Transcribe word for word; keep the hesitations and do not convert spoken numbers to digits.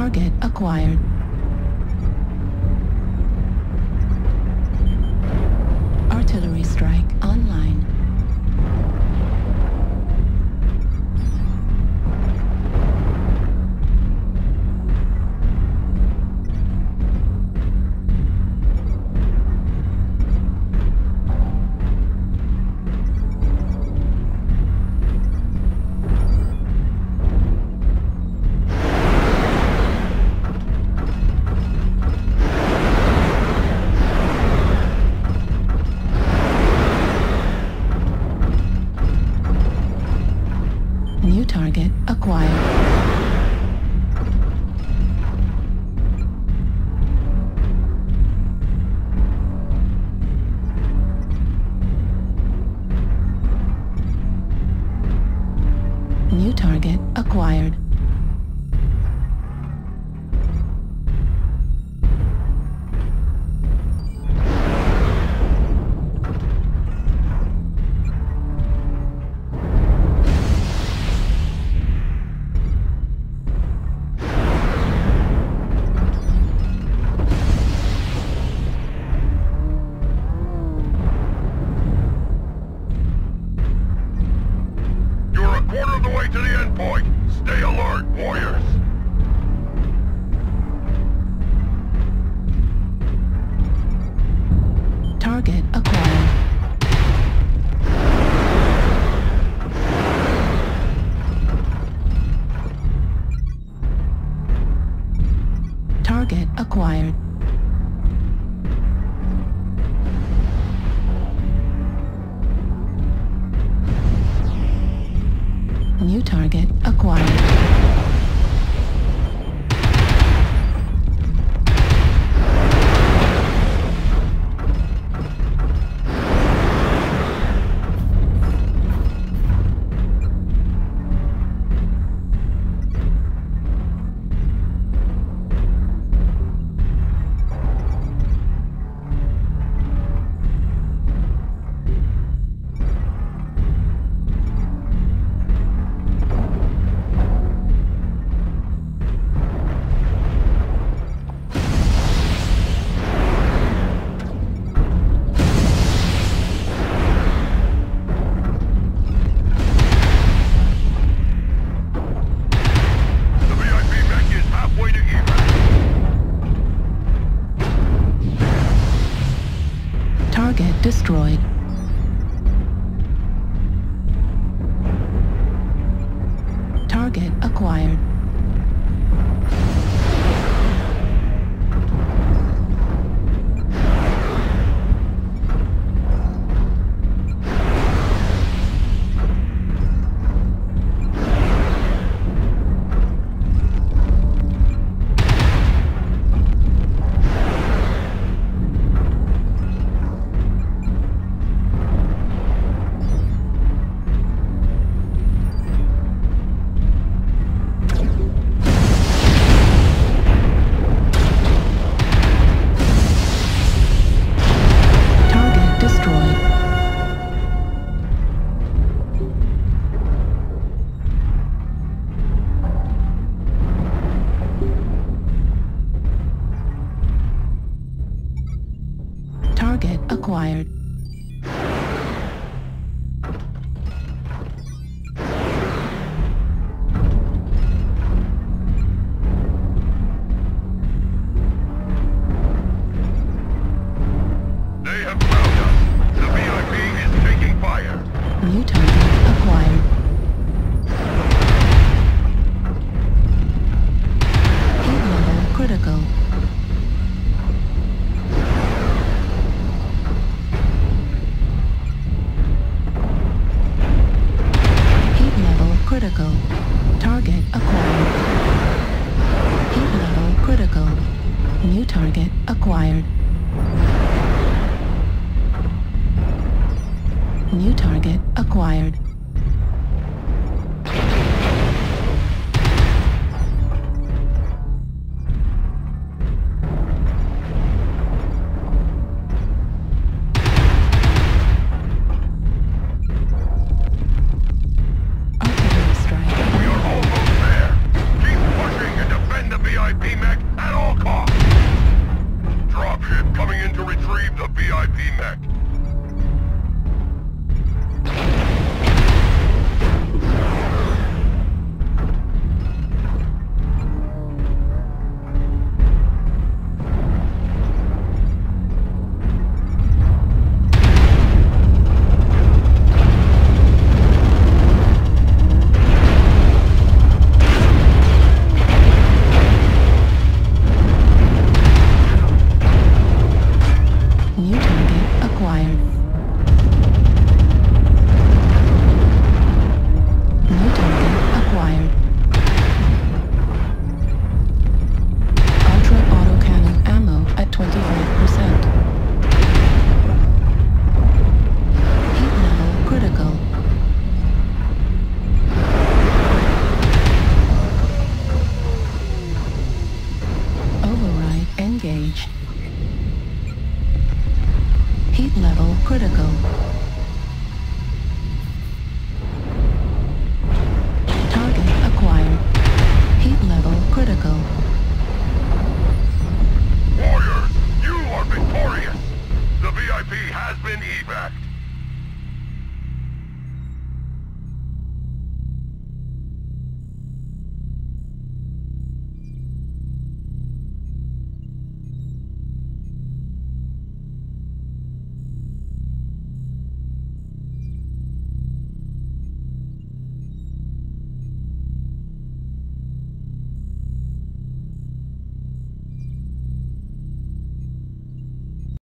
Target acquired. Artillery strike online. New target acquired. New target acquired. Quarter of the way to the endpoint. Stay alert, warriors. Target acquired. Target acquired. New target acquired. Target destroyed. Target acquired. Target acquired. They have found us. The V I P is taking fire. New target acquired. Heat level critical. Critical. Target acquired. Heat level critical. New target acquired. New target acquired. We are almost there. Keep pushing and defend the V I P. critical.